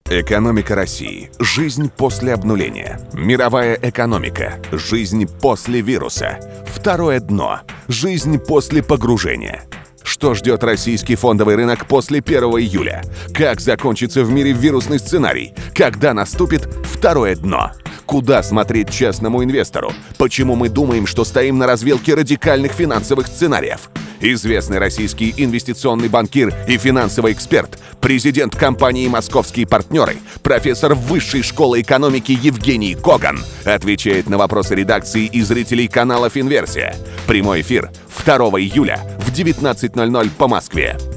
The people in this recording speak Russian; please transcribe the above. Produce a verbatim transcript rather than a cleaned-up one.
Экономика России. Жизнь после обнуления. Мировая экономика. Жизнь после вируса. Второе дно. Жизнь после погружения. Что ждет российский фондовый рынок после первого июля? Как закончится в мире вирусный сценарий? Когда наступит второе дно? Куда смотреть частному инвестору? Почему мы думаем, что стоим на развилке радикальных финансовых сценариев? Известный российский инвестиционный банкир и финансовый эксперт, президент компании «Московские партнеры», профессор Высшей школы экономики Евгений Коган отвечает на вопросы редакции и зрителей канала «Финверсия». Прямой эфир второго июля в девятнадцать ноль ноль по Москве.